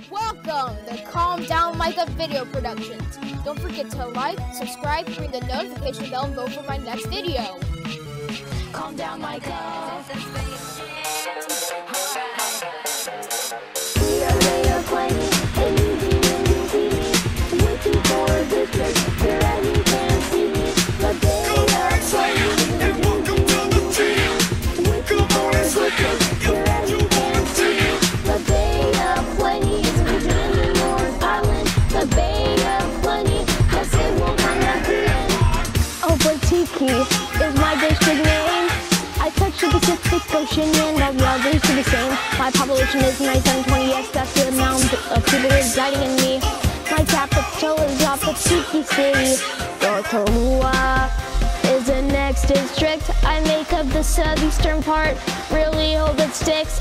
Welcome to Calm Down Micah Video Productions. Don't forget to like, subscribe, ring the notification bell, and vote for my next video. Calm down, Micah. We are way of plenty, and you waiting for a district, here as you can see me. But they are plenty, and welcome to the team. Waiting for a district, here as you can see me. The Bay of Plenty is featured in North Island. The Bay of Plenty, yes it will come at the end. Opa-Tiki is my district name. I touch the Pacific Ocean and all the others do the same. My population is 920, yes, that's the amount of people residing in me. My capital is Opa-Tiki City. Rotorua is the next district. I make up the southeastern part. Really hope it sticks.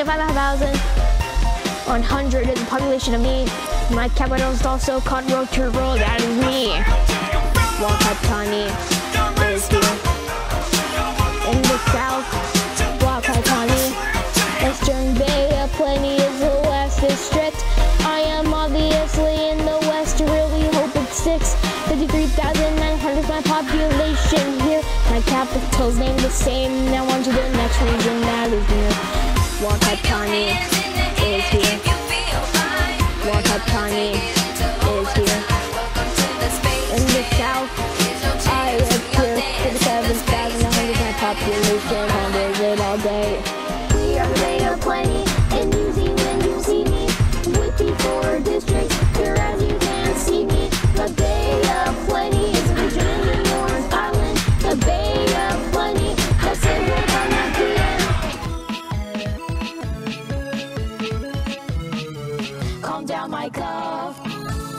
75,100 is the population of me. My capital is also called Rotorua, that is me. Whakatane is here. In the south, Whakatane. Western Bay of Plenty is the west district. I am obviously in the west, really hope it sticks. 53,900 is my population here. My capital's named the same. Now on to the next region, that is near. Whakatane is here. Whakatane is here. In the south, I live here. 57,100 my population, I'll visit all day. We are the Bay of Plenty, and New Zealand, you see me. With the 4 districts, here as you can see me. The Bay of Plenty is featured in the North Island. The Bay of Plenty, yes it will come at the end. Calm down, Micah.